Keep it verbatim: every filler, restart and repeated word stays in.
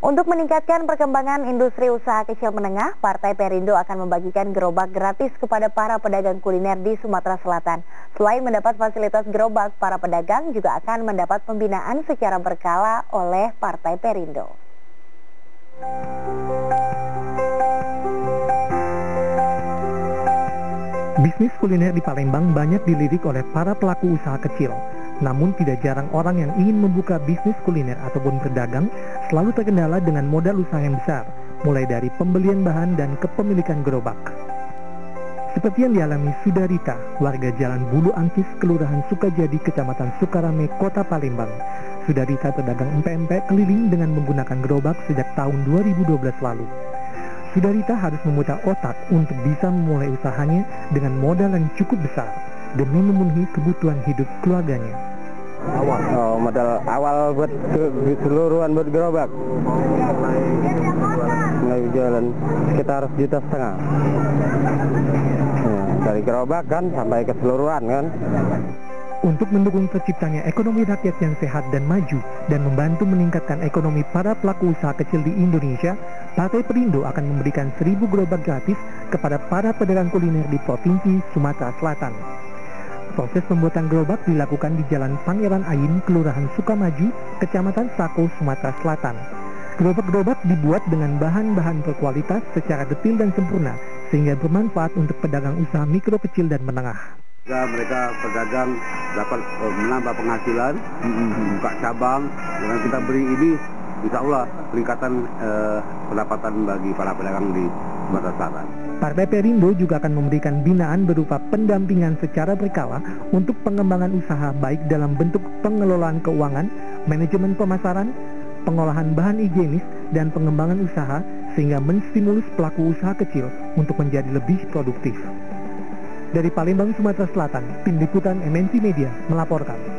Untuk meningkatkan perkembangan industri usaha kecil menengah, Partai Perindo akan membagikan gerobak gratis kepada para pedagang kuliner di Sumatera Selatan. Selain mendapat fasilitas gerobak, para pedagang juga akan mendapat pembinaan secara berkala oleh Partai Perindo. Bisnis kuliner di Palembang banyak dilirik oleh para pelaku usaha kecil. Namun tidak jarang orang yang ingin membuka bisnis kuliner ataupun berdagang selalu terkendala dengan modal usaha yang besar, mulai dari pembelian bahan dan kepemilikan gerobak. Seperti yang dialami Sudarita, warga Jalan Bulu Angkis, Kelurahan Sukajadi, Kecamatan Sukarame, Kota Palembang. Sudarita pedagang empek-empek keliling dengan menggunakan gerobak sejak tahun dua ribu dua belas lalu. Sudarita harus memutar otak untuk bisa memulai usahanya dengan modal yang cukup besar demi memenuhi kebutuhan hidup keluarganya. Awal, oh, modal awal buat keseluruhan buat gerobak. Mulai jualan sekitar juta setengah. Ya, dari gerobak kan sampai keseluruhan kan. Untuk mendukung terciptanya ekonomi rakyat yang sehat dan maju dan membantu meningkatkan ekonomi para pelaku usaha kecil di Indonesia, Partai Perindo akan memberikan seribu gerobak gratis kepada para pedagang kuliner di Provinsi Sumatera Selatan. Proses pembuatan gerobak dilakukan di Jalan Pangeran Ayin, Kelurahan Sukamaju, Kecamatan Sako, Sumatera Selatan. Gerobak-gerobak dibuat dengan bahan-bahan berkualitas secara detail dan sempurna, sehingga bermanfaat untuk pedagang usaha mikro, kecil, dan menengah. Mereka pedagang dapat uh, menambah penghasilan, mm-hmm. buka cabang. Dengan kita beri ini, insya Allah peningkatan uh, pendapatan bagi para pedagang di Sumatera Selatan. Partai Perindo juga akan memberikan binaan berupa pendampingan secara berkala untuk pengembangan usaha baik dalam bentuk pengelolaan keuangan, manajemen pemasaran, pengolahan bahan higienis, dan pengembangan usaha sehingga menstimulus pelaku usaha kecil untuk menjadi lebih produktif. Dari Palembang, Sumatera Selatan, Tim Liputan M N C Media melaporkan.